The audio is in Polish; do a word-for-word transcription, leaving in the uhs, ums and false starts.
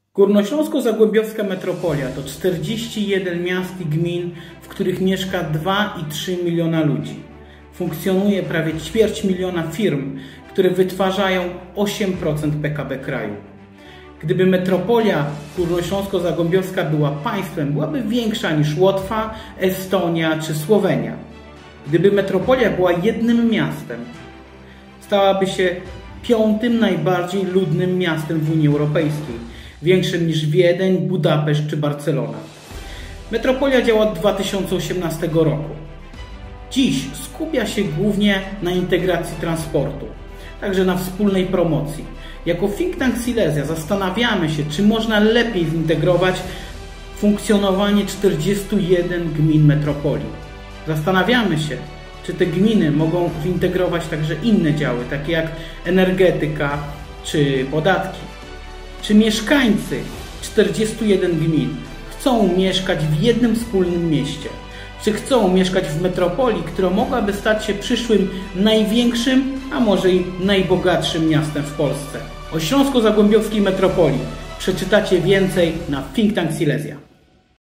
Górnośląsko-Zagłębiowska metropolia to czterdzieści jeden miast i gmin, w których mieszka dwa i trzy miliona ludzi. Funkcjonuje prawie ćwierć miliona firm, które wytwarzają osiem procent P K B kraju. Gdyby metropolia górnośląsko-zagłębiowska była państwem, byłaby większa niż Łotwa, Estonia czy Słowenia. Gdyby metropolia była jednym miastem, stałaby się piątym najbardziej ludnym miastem w Unii Europejskiej, większym niż Wiedeń, Budapeszt czy Barcelona. Metropolia działa od dwa tysiące osiemnastego roku. Dziś skupia się głównie na integracji transportu, także na wspólnej promocji. Jako think tank Silesia zastanawiamy się, czy można lepiej zintegrować funkcjonowanie czterdziestu jeden gmin metropolii. Zastanawiamy się, czy te gminy mogą zintegrować także inne działy, takie jak energetyka czy podatki. Czy mieszkańcy czterdziestu jeden gmin chcą mieszkać w jednym wspólnym mieście? Czy chcą mieszkać w metropolii, która mogłaby stać się przyszłym największym, a może i najbogatszym miastem w Polsce? O śląsko-zagłębiowskiej metropolii przeczytacie więcej na think tank Silesia.